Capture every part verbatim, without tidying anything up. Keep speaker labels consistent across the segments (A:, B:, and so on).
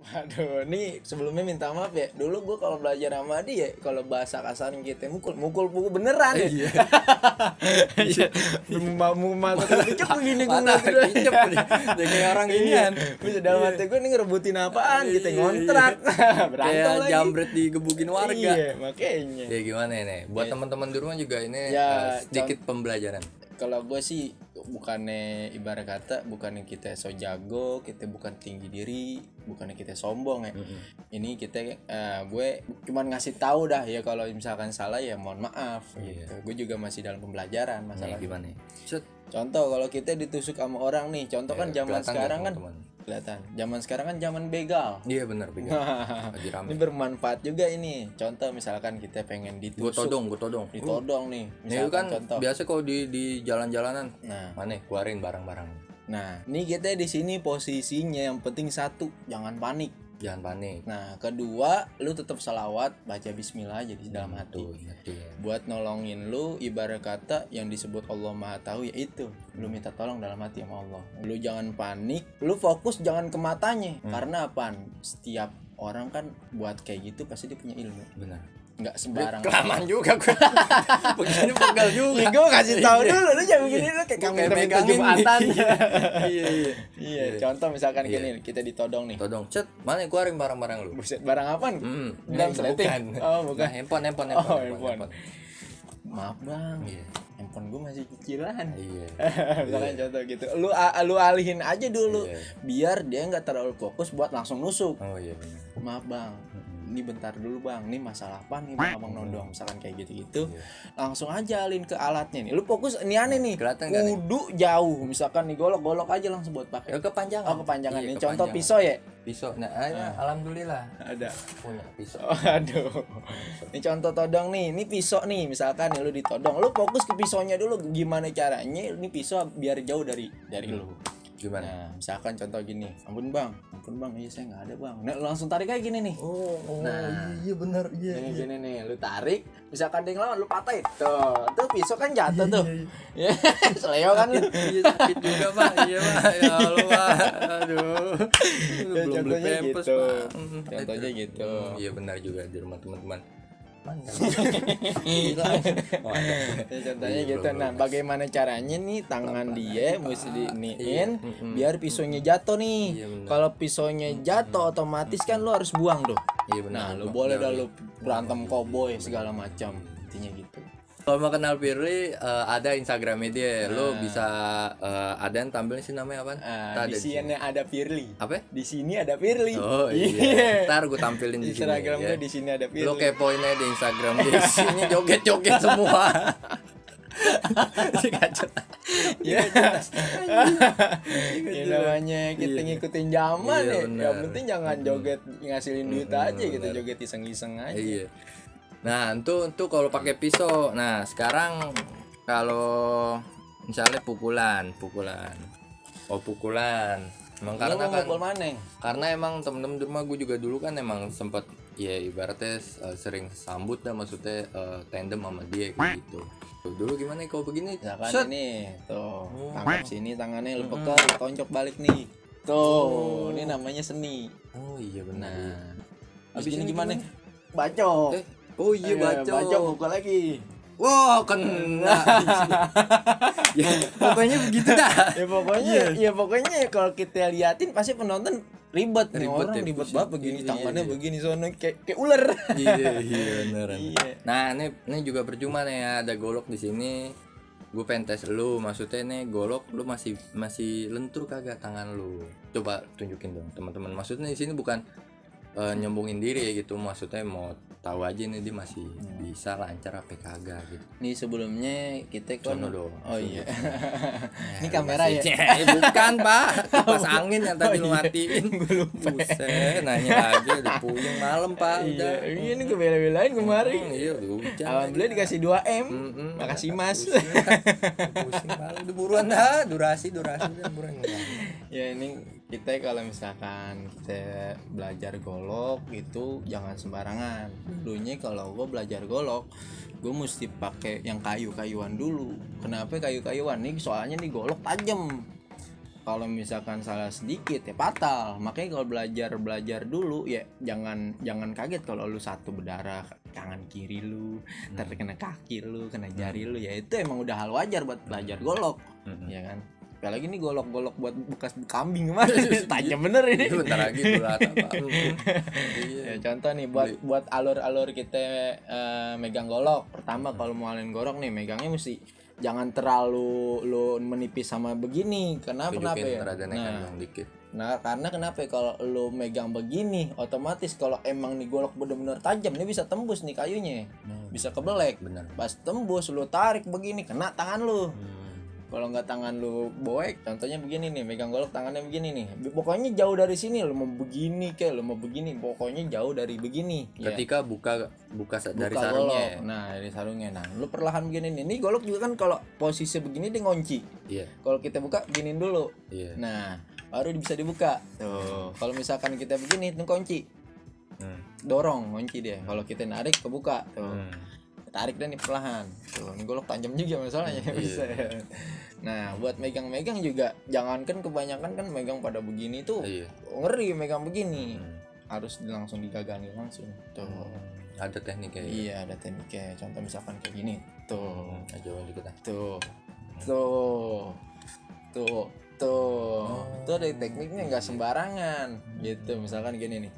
A: Aduh, nih sebelumnya minta maaf ya. Dulu gua kalau belajar sama dia, kalau bahasa kasarnya gitu mukul, mukul mukul beneran ya.
B: Iya.
A: Iya. Mau mata kecep begini gua
B: Mana
A: ngeliat.
B: kicep nih. Dia kayak orang inian.
A: Bisa dalam hati gua nih ngerebutin apaan, kita
B: Iya,
A: ngontrak.
B: Kayak
A: Berantem lagi.
B: jambret digebukin warga.
A: Iya, makanya.
B: Ya gimana nih? Buat teman-teman di rumah juga ini
A: Ya,
B: eh, sedikit pembelajaran.
A: Kalau gue sih bukannya ibarat kata bukannya kita so jago, kita bukan tinggi diri, bukannya kita sombong ya. Mm-hmm. Ini kita uh, gue cuman ngasih tahu dah ya, kalau misalkan salah ya mohon maaf gitu.
B: Iya.
A: Gue juga masih dalam pembelajaran masalah.
B: Nih, gimana nih? Set.
A: Contoh kalau kita ditusuk sama orang nih, contoh
B: Ya,
A: kan zaman
B: kelihatan
A: sekarang
B: nggak,
A: kan
B: teman-teman?
A: kelihatan. Zaman sekarang kan zaman begal.
B: Iya benar begal. Lagi rame.
A: Ini bermanfaat juga ini. Contoh misalkan kita pengen
B: Gue
A: ditusuk,
B: todong, gue todong.
A: ditodong nih.
B: Ini
A: Misalkan
B: kan
A: contoh.
B: biasa kalau di di jalan-jalanan.
A: Nah,
B: Mana keluarin barang-barang.
A: Nah, ini kita di sini posisinya yang penting satu, jangan panik.
B: Jangan panik.
A: Nah, kedua, lu tetap salawat, baca bismillah aja di dalam hati.
B: Tuh, ngerti ya.
A: Buat nolongin lu, ibarat kata yang disebut Allah Maha Tahu, yaitu lu minta tolong dalam hati sama Allah. Lu jangan panik, lu fokus jangan ke matanya.
B: Hmm.
A: Karena apaan? Setiap orang kan buat kayak gitu pasti dia punya ilmu.
B: Benar.
A: Nggak sembarang.
B: Kelamaan juga gue. Begini pegal juga.
A: Ya, gue kasih tahu dulu, lu jangan begini lu kayak kamu minta
B: megangin
A: jumatan.
B: Iya iya.
A: Iya, contoh misalkan
B: Iya.
A: gini, kita ditodong nih.
B: Todong, cet, mana keluarin barang-barang lu?
A: Buset, barang apaan?
B: Hmm,
A: Dalam
B: ini
A: sleting?
B: bukan.
A: Oh, bukan.
B: Nah, handphone, handphone,
A: Oh,
B: handphone,
A: handphone. Maaf bang,
B: Iya.
A: handphone gue masih cicilan.
B: Iya.
A: Misalkan contoh gitu, lu a- lu alihin aja dulu,
B: Iya.
A: biar dia nggak terlalu fokus buat langsung nusuk.
B: Oh iya benar.
A: Maaf bang, ini bentar dulu bang, ini masalah apa nih bang abang nodong, misalkan kayak gitu-gitu,
B: Iya.
A: langsung aja alin ke alatnya nih. Lu fokus, ini aneh nih,
B: Kelihatan nggak nih?
A: kudu jauh, misalkan nih golok-golok aja langsung buat
B: Ya
A: pakai.
B: kepanjangan.
A: Oh kepanjangan
B: Iya,
A: nih, contoh
B: kepanjangan.
A: pisau ya.
B: Pisau. Nah, ah, alhamdulillah
A: Ada.
B: punya pisau.
A: Oh, aduh. Ini contoh todong nih. Ini pisau nih. Misalkan nih lu ditodong, lu fokus ke pisaunya dulu. Gimana caranya ini pisau biar jauh dari dari lu.
B: Gimana?
A: Nah, misalkan contoh gini. Ampun bang, ampun bang, iya saya nggak ada bang. Nah, lu langsung tarik kayak gini nih.
B: Oh, oh
A: Nah.
B: iya benar. Iya.
A: Ini gini nih, lu tarik. Misalkan dia ngelawan, lu patahin. Tuh, tuh pisau kan jatuh tuh. Ya, seleo kan lu.
B: Iya sakit juga pak. Iya pak. Ya Allah pak. Aduh.
A: Ya,
B: Belum beli
A: contohnya
B: pampers
A: gitu.
B: pak. Hmm,
A: Contohnya gitu.
B: Hmm, iya benar juga di rumah teman-teman. Mana?
A: Gila.
B: Oh, ada.
A: Ya, contohnya
B: Iya,
A: gitu.
B: belum,
A: Nah,
B: belum.
A: bagaimana caranya nih tangan dia mesti diiniin
B: Iya, mm-mm.
A: biar pisaunya jatuh nih.
B: Iya, benar.
A: Kalau pisaunya jatuh otomatis kan lu harus buang tuh.
B: Iya benar.
A: Nah, lu
B: Pak.
A: boleh
B: Iya,
A: dah
B: iya.
A: lu berantem koboi segala macam. Intinya gitu.
B: Kalau mau kenal Firly, eh, ada Instagramnya dia. Lo
A: Nah.
B: bisa eh, ada yang tampil sih namanya apa?
A: Ah, di sini ada Firly.
B: Apa?
A: Di sini ada Firly.
B: Oh iya. Ntar gue tampilin di sini.
A: Instagram
B: ya.
A: gue di sini ada Firly.
B: Lo kepoin aja di Instagram di sini joget-joget semua. Dikacet.
A: Ya. Ya namanya kita
B: Iya.
A: ngikutin zaman
B: Iya,
A: ya.
B: benar.
A: Yang penting jangan joget ngasilin duit
B: Mm-mm,
A: aja gitu,
B: benar.
A: joget iseng-iseng aja.
B: Iya. Nah, itu itu kalau pakai pisau. Nah, sekarang kalau misalnya pukulan, pukulan. Oh, pukulan. Emang
A: Lu
B: karena
A: mau
B: kan
A: mukul mana?
B: karena emang temen-temen di rumah gue juga dulu kan emang sempet ya ibaratnya uh, sering sambut dah maksudnya uh, tandem sama dia kayak gitu. Tuh, dulu gimana kalau begini?
A: Misalkan
B: Set.
A: ini tuh,
B: Oh.
A: tangkap sini tangannya lu
B: Mm-mm.
A: pekel, tonjok balik nih. Tuh,
B: Oh.
A: ini namanya seni.
B: Oh iya benar.
A: Nah,
B: Habis
A: habis ini
B: ini
A: gimana?
B: gimana?
A: Bacok.
B: Eh, oh iya
A: Eh,
B: baca.
A: Bacok mukul lagi.
B: Wah, kena. Ya, pokoknya begitu dah.
A: Ya pokoknya, ya pokoknya kalau kita liatin pasti penonton ribet nih,
B: Ribet
A: orang
B: ya,
A: ribet
B: pusing.
A: banget begini,
B: Iya,
A: tangannya
B: iya.
A: begini sono kayak kayak ular.
B: Iya, iya beneran.
A: Iya.
B: Nah, ini ini juga percuma nih ya, ada golok di sini. Gue pengen tes lu, maksudnya nih golok lu masih masih lentur kagak tangan lu? Coba tunjukin dong teman-teman. Maksudnya di sini bukan eh, nyombongin diri ya gitu, maksudnya mau tahu aja nih dia masih bisa lancar apa kagak gitu.
A: Nih sebelumnya kita kan
B: Sono dong.
A: Oh iya.
B: Ya,
A: Ini kamera ya?
B: Eh, bukan pak, kipas angin yang tadi
A: Oh,
B: lu
A: iya.
B: matiin.
A: Gue lupa.
B: Buset, nanya lagi udah puyeng malam pak.
A: Iya,
B: Udah.
A: iya ini gue bela-belain kemarin.
B: Hmm, iya udah hujan.
A: Alhamdulillah dikasih dua M.
B: Mm-mm.
A: Makasih Mas.
B: Pusing, pusing malam. Udah buruan dah, durasi durasi udah buruan.
A: Ya ini kita kalau misalkan kita belajar golok itu jangan sembarangan. Dulunya kalau gue belajar golok, gue mesti pakai yang kayu-kayuan dulu. Kenapa kayu-kayuan nih? Soalnya nih golok tajam. kalau misalkan salah sedikit ya fatal. Makanya kalau belajar belajar dulu ya jangan jangan kaget kalau lu satu berdarah tangan kiri lu, hmm. ntar kena kaki lu, kena jari hmm. lu, ya itu emang udah hal wajar buat belajar golok, hmm. ya kan. Apalagi ini golok-golok buat bekas kambing kemarin, tajam bener ini.
B: Bentar lagi tulat apa.
A: Ya, contoh nih buat Beli. buat alur-alur kita uh, megang golok. Pertama hmm. kalau mau alin golok nih megangnya mesti jangan terlalu lu menipis sama begini. Kenapa kenapa ya? Nah,
B: dikit.
A: Nah, karena kenapa ya, kalau lu megang begini otomatis kalau emang nih golok bener-bener tajam nih bisa tembus nih kayunya. Hmm. Bisa kebelek.
B: Bener.
A: Pas tembus lu tarik begini kena tangan lu. Hmm. Kalau nggak tangan lu boek, contohnya begini nih, megang golok tangannya begini nih. Pokoknya jauh dari sini, lu mau begini kayak lu mau begini, pokoknya jauh dari begini.
B: Ketika ya. buka buka dari
A: buka
B: sarungnya.
A: Golok. Nah, dari sarungnya. Nah, lu perlahan begini nih. Ini golok juga kan kalau posisi begini dia ngunci.
B: Iya. Yeah.
A: Kalau kita buka giniin dulu.
B: Iya. Yeah.
A: Nah, baru bisa dibuka. Tuh. Kalau misalkan kita begini, itu kunci. Hmm. Dorong kunci dia. Kalau kita narik kebuka. Tuh. Hmm. Tarik dan nih perlahan. Tuh, ini golok tajam juga masalahnya. Hmm. Bisa. Nah, buat megang-megang juga jangankan kebanyakan kan megang pada begini tuh. Iya. Ngeri megang begini. Hmm. Harus langsung digagangin langsung. Tuh.
B: Hmm. Ada tekniknya. Ya?
A: Iya, ada tekniknya. Contoh misalkan kayak gini. Tuh.
B: Hmm. Aja dikit ah.
A: Tuh. Tuh. Tuh. Tuh. Oh. Tuh ada tekniknya enggak sembarangan. Gitu, misalkan gini nih.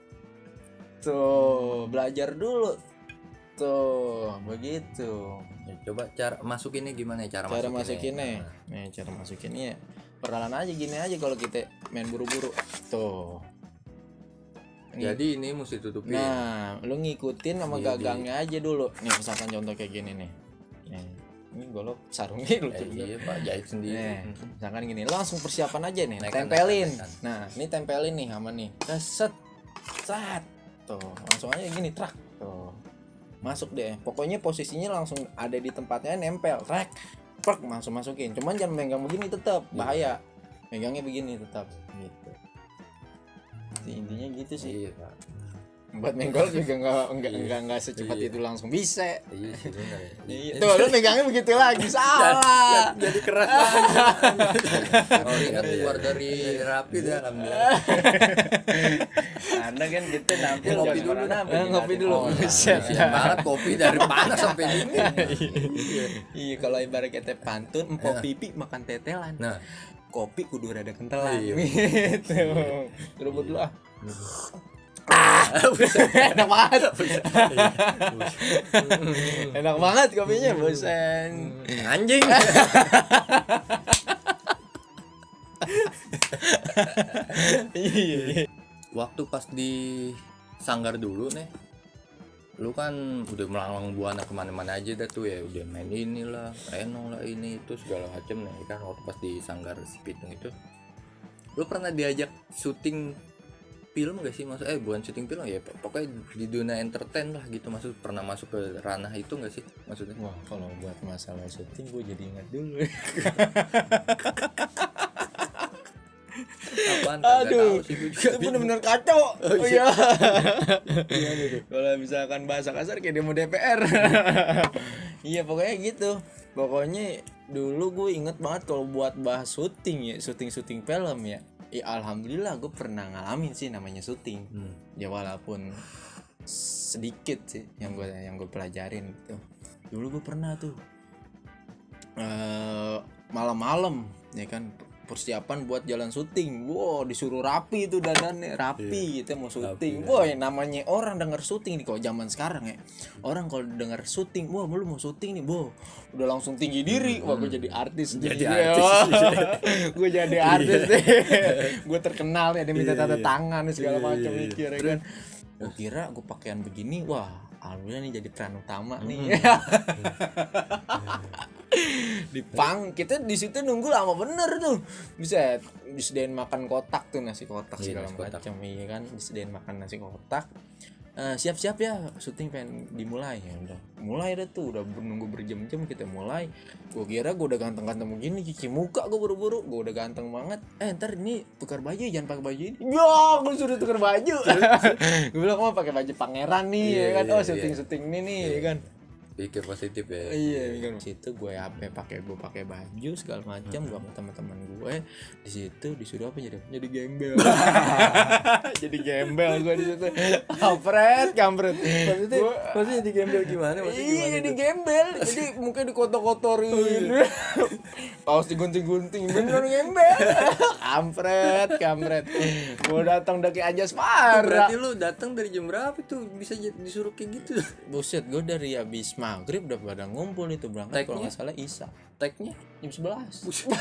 A: Tuh, belajar dulu. Tuh, begitu.
B: Ya, coba cara masukinnya gimana ya cara,
A: cara
B: masukinnya?
A: masukinnya. Nih, cara masukinnya perlahan aja gini aja kalau kita main buru-buru. Tuh.
B: Jadi ini mesti tutupin.
A: Nah, lu ngikutin sama iya, gagangnya di... aja dulu. Nih, misalkan contoh kayak gini nih. Nih, ini golok sarungnya lu
B: eh, iya, Pak, jahit sendiri.
A: Nih, misalkan gini, langsung persiapan aja nih, nekan, tempelin. Nekan, nekan. Nah, ini tempelin nih sama nih. Set. Set. Tuh, langsung aja gini, trak. Tuh. Masuk deh, pokoknya posisinya langsung ada di tempatnya nempel, trek, prek langsung masukin. Cuman jangan megang begini tetap bahaya, megangnya begini tetap, gitu. Jadi, intinya gitu sih. Iya, Pak. Buat menggol juga nggak nggak nggak nggak secepat
B: iya.
A: itu langsung bisa.
B: Iya sih benar.
A: Iya. Tuh lu megangnya begitu lagi salah.
B: Jadi keras. Oh ingat keluar dari rapi dah alhamdulillah.
A: Anda kan gitu nampil
B: ngopi dulu
A: nampil ngopi dulu.
B: Siap banget kopi dari panas sampai dingin.
A: Iya kalau ibarat kata pantun empok pipi makan tetelan. Nah kopi kudu rada kentelan. Gitu. Rebut dulu ah. Enak banget. Enak banget kopinya, bosan.
B: Anjing. Waktu pas di Sanggar dulu nih, lu kan udah melalang buana kemana-mana aja dah tuh ya, udah main inilah, Reno lah ini itu segala macem nih kan. Waktu pas di Sanggar Pitung itu, lu pernah diajak syuting film gak sih, maksud eh bukan syuting film ya, pokoknya di dunia entertain lah gitu, maksud pernah masuk ke ranah itu gak sih maksudnya?
A: Wah kalau buat masalah syuting gue jadi ingat dulu.
B: Apaan?
A: Aduh,
B: tahu sih,
A: itu benar-benar kacau. Oh iya. Kalau misalkan bahasa kasar kayak demo D P R. Iya pokoknya gitu. Pokoknya dulu gue inget banget kalau buat bahas syuting ya, syuting-syuting film ya. Ya alhamdulillah gue pernah ngalamin sih namanya syuting. Hmm. Ya walaupun sedikit sih yang gue yang gue pelajarin gitu. Dulu gue pernah tuh uh, malam-malam ya kan persiapan buat jalan syuting. Wow, disuruh rapi itu dandannya, rapi gitu mau syuting. Wah, wow, namanya orang denger syuting nih kok zaman sekarang ya. Orang kalau denger syuting, wah lu mau syuting nih, Bo. Udah langsung tinggi diri. Wah, gue jadi artis.
B: Jadi artis.
A: Gue jadi artis deh. Gue terkenal ya, dia minta tanda tangan segala macam mikir ya kan. Gue kira gue pakaian begini, wah, alhamdulillah nih jadi peran utama nih. Di pang kita di situ nunggu lama bener tuh, bisa disediain makan kotak tuh, nasi kotak segala macam iya kan, disediain makan nasi kotak. Uh, siap-siap ya syuting pengen dimulai ya udah mulai deh tuh, udah nunggu berjam-jam kita mulai. Gue kira gue udah ganteng-ganteng begini, cuci muka gue buru-buru, gue udah ganteng banget. Eh ntar ini tukar baju, jangan pakai baju ini. Ya gue suruh tukar baju. Gue bilang mau pakai baju pangeran nih, yeah, ya kan. Oh syuting-syuting ini nih, yeah. Ya kan.
B: pikir positif ya.
A: Iya kan situ gue apa pakai gue pakai baju segala macam gue sama teman-teman gue di situ disuruh apa jadi jadi gembel. Jadi gembel gue di situ. Kampret, kampret.
B: Maksudnya
A: Gua,
B: maksudnya jadi gembel gimana? Maksudnya
A: iya
B: gimana
A: jadi
B: tuh?
A: gembel. Jadi mukanya dikotor-kotorin.
B: Oh, iya.
A: Paus digunting-gunting bener gembel. Kampret, kampret. Gue datang dari Anjas parah.
B: Berarti lu datang dari jam berapa tuh bisa j- disuruh kayak gitu?
A: Buset, gue dari habis maghrib udah pada ngumpul itu berangkat kalau
B: Tag-nya?
A: nggak salah Isa
B: Tagnya?
A: jam sebelas.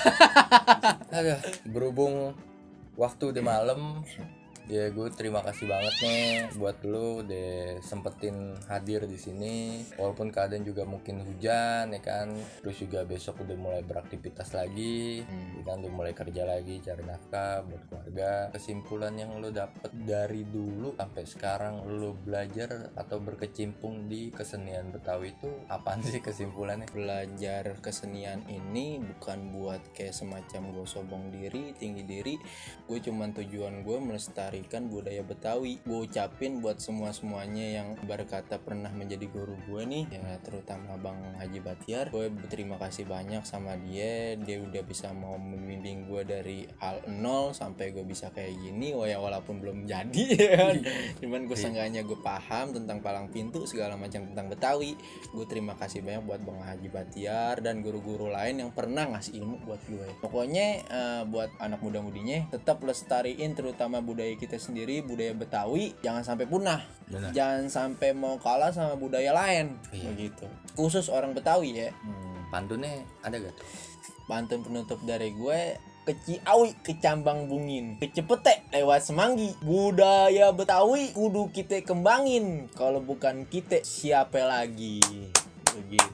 B: Aduh, berhubung waktu udah malam, ya gue terima kasih banget nih buat lu udah sempetin hadir di sini. Walaupun keadaan juga mungkin hujan ya kan, terus juga besok udah mulai beraktivitas lagi,
A: Hmm.
B: ya kan udah mulai kerja lagi, cari nafkah buat keluarga. Kesimpulan yang lu dapet dari dulu sampai sekarang lu belajar atau berkecimpung di kesenian Betawi itu apaan sih kesimpulannya?
A: Belajar kesenian ini bukan buat kayak semacam gue sombong diri, tinggi diri. Gue cuman tujuan gue melestarikan budaya Betawi. Gue ucapin buat semua-semuanya yang berkata pernah menjadi guru gue nih, ya terutama Bang Haji Batiar. Gue berterima kasih banyak sama dia. Dia udah bisa mau membimbing gue dari hal nol sampai gue bisa kayak gini. Oh ya walaupun belum jadi ya kan. Cuman gue seenggaknya gue paham tentang palang pintu segala macam tentang Betawi. Gue terima kasih banyak buat Bang Haji Batiar dan guru-guru lain yang pernah ngasih ilmu buat gue. Pokoknya uh, buat anak muda-mudinya tetap lestariin terutama budaya kita sendiri, budaya Betawi, jangan sampai punah.
B: Benar.
A: Jangan sampai mau kalah sama budaya lain.
B: Iya.
A: Begitu. Khusus orang Betawi ya.
B: Hmm, pantunnya ada gak tuh?
A: Pantun penutup dari gue, ke Ciawi, ke Cambang Bungin, ke Cepete lewat Semanggi. Budaya Betawi kudu kita kembangin. Kalau bukan kita siapa lagi? Begitu.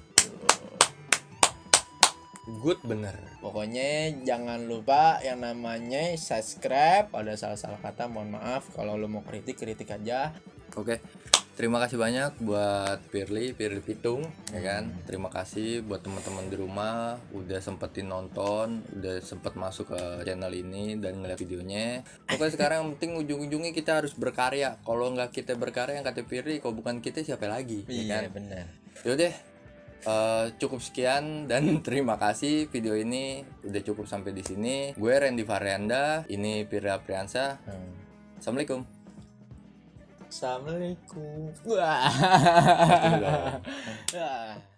B: Good bener.
A: Pokoknya jangan lupa yang namanya subscribe. Ada salah-salah kata mohon maaf. Kalau lo mau kritik kritik aja.
B: Oke. Terima kasih banyak buat Firly, Firly Pitung, ya kan. Terima kasih buat teman-teman di rumah udah sempetin nonton, udah sempet masuk ke channel ini dan ngeliat videonya. Pokoknya sekarang yang penting ujung-ujungnya kita harus berkarya. Kalau nggak kita berkarya yang kata Firly, kalau bukan kita siapa lagi, ya kan?
A: benar.
B: Yaudah, uh, cukup sekian dan terima kasih video ini udah cukup sampai di sini. Gue Randy Varianda, ini Firly Apriansa.
A: Hmm.
B: Assalamualaikum.
A: Assalamualaikum. Wah.
B: Satu dulu.
A: Wah.